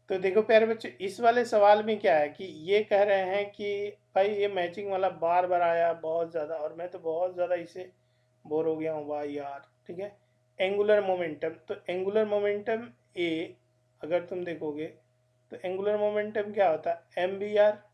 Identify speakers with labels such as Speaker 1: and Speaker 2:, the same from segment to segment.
Speaker 1: तो देखो प्यारे बच्चों, इस वाले सवाल में क्या है कि ये कह रहे हैं कि भाई ये मैचिंग वाला बार बार आया बहुत ज़्यादा, और मैं तो बहुत ज़्यादा इसे बोर हो गया हूँ भाई यार। ठीक है, एंगुलर मोमेंटम, तो एंगुलर मोमेंटम ए अगर तुम देखोगे तो एंगुलर मोमेंटम क्या होता है, एम बी आर।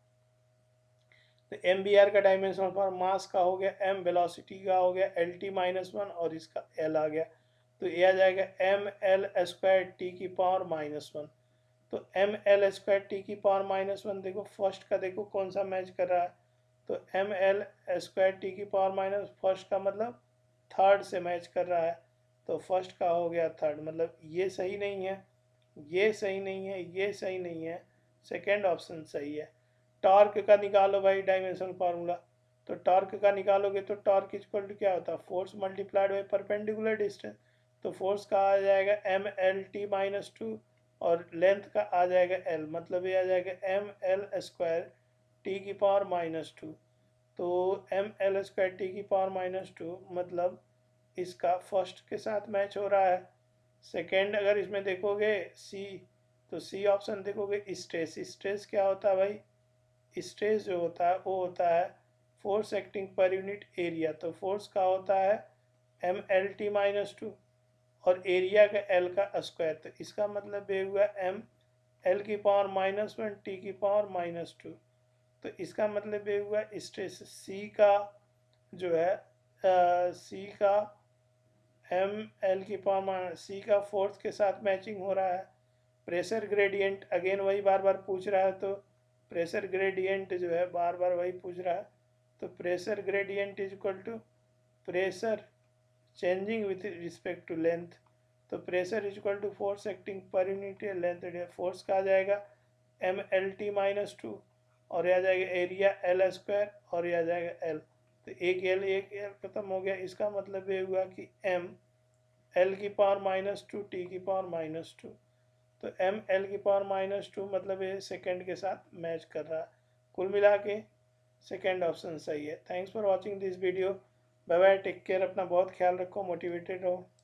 Speaker 1: तो एम बी आर का डायमेंशन फॉर मास का हो गया एम, वेलोसिटी का हो गया एल टी माइनस वन, और इसका एल आ गया। तो ये आ जाएगा एम एल स्क्वायर टी की पावर माइनस वन। तो एम एल स्क्वायर टी की पावर माइनस वन, देखो फर्स्ट का देखो कौन सा मैच कर रहा है। तो एम एल स्क्वायर टी की पावर माइनस, फर्स्ट का मतलब थर्ड से मैच कर रहा है। तो फर्स्ट का हो गया थर्ड, मतलब ये सही नहीं है, ये सही नहीं है, ये सही नहीं है, सेकेंड ऑप्शन सही है। टॉर्क का निकालो भाई डायमेंशन फार्मूला। तो टॉर्क का निकालोगे तो टॉर्क इक्वल टू क्या होता है, force multiplied by perpendicular distance. तो फोर्स का आ जाएगा M L T minus two, और लेंथ का आ जाएगा एल, मतलब ये आ जाएगा एम एल स्क्वायर टी की पावर माइनस टू। तो एम एल स्क्वायर टी की पावर माइनस टू मतलब इसका फर्स्ट के साथ मैच हो रहा है। सेकेंड अगर इसमें देखोगे सी, तो सी ऑप्शन देखोगे स्ट्रेस। स्ट्रेस क्या होता है भाई, स्ट्रेस जो होता है वो होता है force acting per unit area. तो फोर्स का होता है M L T minus two, और एरिया का एल का स्क्वायर। तो इसका मतलब ये हुआ एम एल की पावर माइनस वन टी की पावर माइनस टू। तो इसका मतलब ये हुआ स्ट्रेस सी का जो है, सी का एम एल की पावर सी का फोर्स के साथ मैचिंग हो रहा है। प्रेशर ग्रेडियंट अगेन वही बार बार पूछ रहा है, तो प्रेशर ग्रेडियंट जो है बार बार वही पूछ रहा है। तो pressure gradient is equal to pressure changing with respect to length. तो pressure is equal to force acting per unit length. Force का आ जाएगा M L T minus two, और यह आ जाएगा एरिया एल स्क्वायर, और यह आ जाएगा एल। तो एक एल खत्म हो गया। इसका मतलब ये हुआ कि एम एल की पावर माइनस टू टी की पावर माइनस टू। तो एम एल की पावर माइनस टू मतलब ये सेकेंड के साथ मैच कर रहा है। कुल मिला के सेकेंड ऑप्शन सही है। Thanks for watching this video. Bye bye, take care, अपना बहुत ख्याल रखो, मोटिवेटेड रहो।